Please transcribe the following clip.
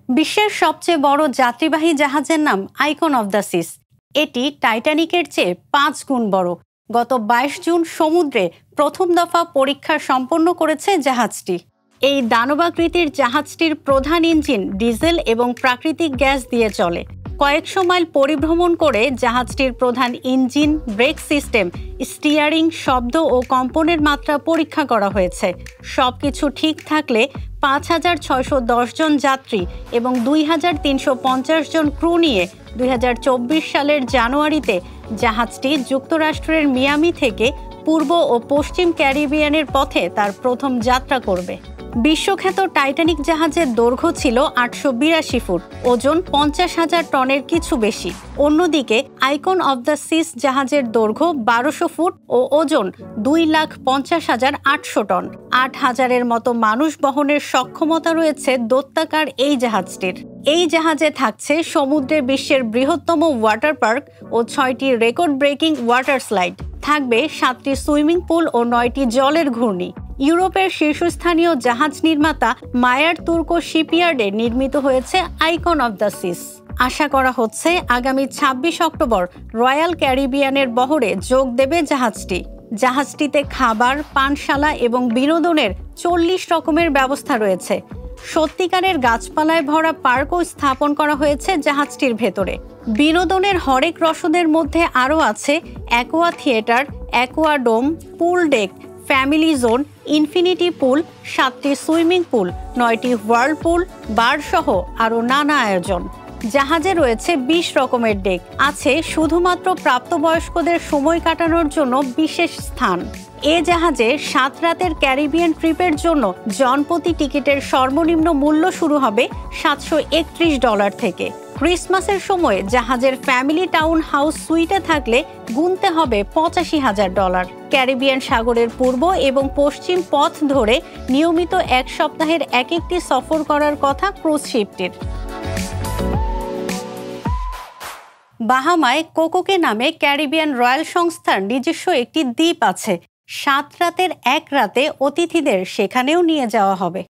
বিশ্বের সবচেয়ে বড় যাত্রীবাহী জাহাজের নাম আইকন অফ দ্য সিস। এটি টাইটানিকের চেয়ে 5 গুণ বড়। গত 22 জুন সমুদ্রে প্রথম দফা পরীক্ষা সম্পন্ন করেছে জাহাজটি। এই দানবাকৃতির জাহাজটির প্রধান ইঞ্জিন ডিজেল এবং প্রাকৃতিক গ্যাস দিয়ে চলে। কয়েকশো মাইল পরিভ্রমণ করে জাহাজটির প্রধান ইঞ্জিন, ব্রেক সিস্টেম, স্টিয়ারিং, শব্দ ও কম্পনের মাত্রা পরীক্ষা করা হয়েছে। সবকিছু ঠিক থাকলে 5,610 জন যাত্রী এবং 2,350 জন ক্রু নিয়ে 2024 সালের জানুয়ারিতে জাহাজটি যুক্তরাষ্ট্রের মিয়ামি থেকে পূর্ব ও পশ্চিম ক্যারিবিয়ানের পথে তার প্রথম যাত্রা করবে। বিশ্বখ্যাত টাইটানিক জাহাজের দৈর্ঘ্য ছিল 882 ফুট, ওজন 50,000 টনের কিছু বেশি। অন্যদিকে আইকন অফ দ্য সিস জাহাজের দৈর্ঘ্য 1200 ফুট ও ওজন 2,50,800 টন। 8,000-এর মতো মানুষ বহনের সক্ষমতা রয়েছে দৈত্যাকার এই জাহাজটির। এই জাহাজে থাকছে সমুদ্রে বিশ্বের বৃহত্তম ওয়াটার পার্ক ও 6টি রেকর্ড ব্রেকিং ওয়াটার স্লাইড। থাকবে 7টি সুইমিং পুল ও 9টি জলের ঘূর্ণি। ইউরোপের শীর্ষস্থানীয় জাহাজ নির্মাতা মায়ার তুর্কো শিপইয়ার্ডে নির্মিত হয়েছে আইকন অফ দ্য সিস। আশা করা হচ্ছে আগামী 26 অক্টোবর রয়্যাল ক্যারিবিয়ানের বহরে যোগ দেবে জাহাজটি। জাহাজটিতে খাবার, পানশালা এবং বিনোদনের 40 রকমের ব্যবস্থা রয়েছে। সত্যিকারের গাছপালায় ভরা পার্কও স্থাপন করা হয়েছে জাহাজটির ভেতরে। বিনোদনের হরেক রসদের মধ্যে আরও আছে aqua theatre, Aquadome, pool deck, family zone, infinity pool, 7টি সুইমিং পুল, 9টি ওয়ার্লপুল, বার সহ আরও নানা আয়োজন। জাহাজে রয়েছে 20 রকমের ডেক। আছে শুধুমাত্র প্রাপ্তবয়স্কদের সময় কাটানোর জন্য বিশেষ স্থান। এ জাহাজে 7 রাতের ক্যারিবিয়ান ট্রিপের জন্য জনপ্রতি টিকিটের সর্বনিম্ন মূল্য শুরু হবে $731 থেকে। ক্রিসমাসের সময় জাহাজের ফ্যামিলি টাউন হাউস সুইটে থাকলে গুনতে হবে $85,000। ক্যারিবিয়ান সাগরের পূর্ব এবং পশ্চিম পথ ধরে নিয়মিত 1 সপ্তাহের এক একটি সফর করার কথা ক্রুজ শিপটির। বাহামায় কোকোকে নামে ক্যারিবিয়ান রয়্যাল সংস্থার নিজস্ব একটি দ্বীপ আছে। 7 রাতের এক রাতে অতিথিদের সেখানেও নিয়ে যাওয়া হবে।